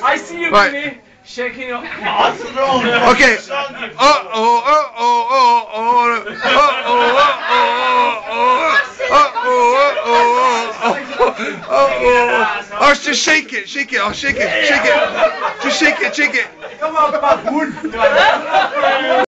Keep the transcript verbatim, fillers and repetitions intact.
I see you, Right. Vinny, shaking up. What's wrong? Okay. Uh oh, uh oh, uh oh, uh oh, uh oh, uh oh, uh oh. Oh, just shake it, shake it, oh, shake it, shake it. Just shake it, shake it. Come on, baboon.